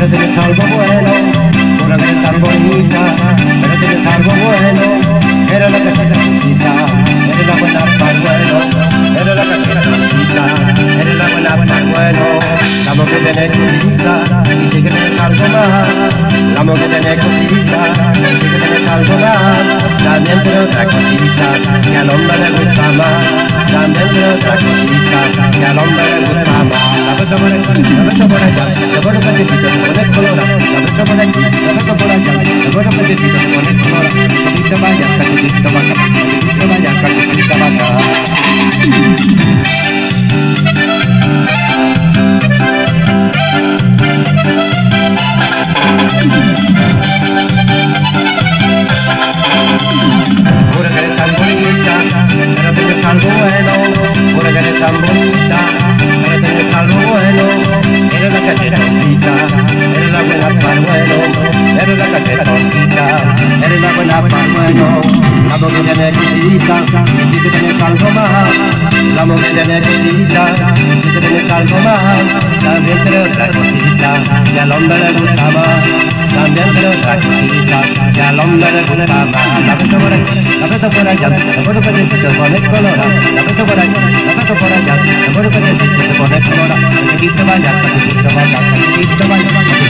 pero tienes algo bueno, una vez tan bonita, pero tienes algo bueno, eres la casita chiquita, eres la buena pañuelo, eres la casita chiquita, eres la buena pañuelo, la mujer tiene cosita, y sí que tienes algo más, la mujer tiene cosita, y sí que tienes algo más, también tiene otra cosita, que al hombre le gusta más, también tiene otra cosita, que al hombre le gusta más, la beso por aquí, la beso por allá, te pone pechecito, te pone colorado, la beso por aquí, la beso por allá, te pone pechecito, te pone colorado, cachitito vaya, cachitito vaya, cachitito vaya, cachitito vaya. Pura que eres tan bonita, pero tienes algo bueno, pura que eres tan bonita, pero tienes algo bueno, eres la cachetosita, eres la buena pañuelo, eres la cachetosita, eres la buena pañuelo, la mujer tiene cosita, y sí que tienes algo más, la mujer tiene cosita, y sí que tienes algo más, también tiene otra cosita, que al hombre le gusta más, también tiene otra cosita, que al hombre le gusta más, la beso por aquí, la beso por allá, te pone pechecito, te pone colorado, la beso por aquí, la beso por allá, te pone pechecito, te pone colorado, cachitito vaya, cachitito vaya, cachitito vaya,